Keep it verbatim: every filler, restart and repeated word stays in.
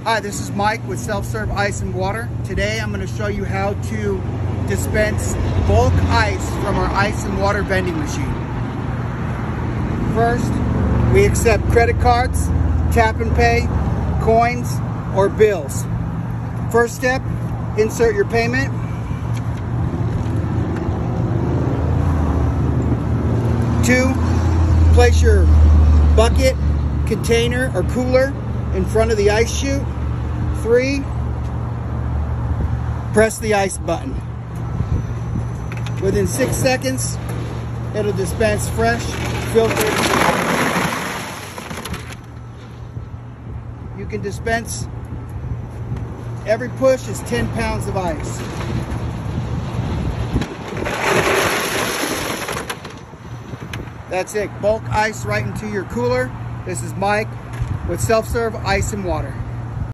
Hi, this is Mike with Self-Serve Ice and Water. Today I'm going to show you how to dispense bulk ice from our ice and water vending machine. First, we accept credit cards, tap and pay, coins, or bills. First step, insert your payment. Two, place your bucket, container, or cooler in front of the ice chute. Three, press the ice button. Within six seconds, it'll dispense fresh, filtered. You can dispense, every push is ten pounds of ice. That's it, bulk ice right into your cooler. This is Mike with Self-Serve Ice and Water.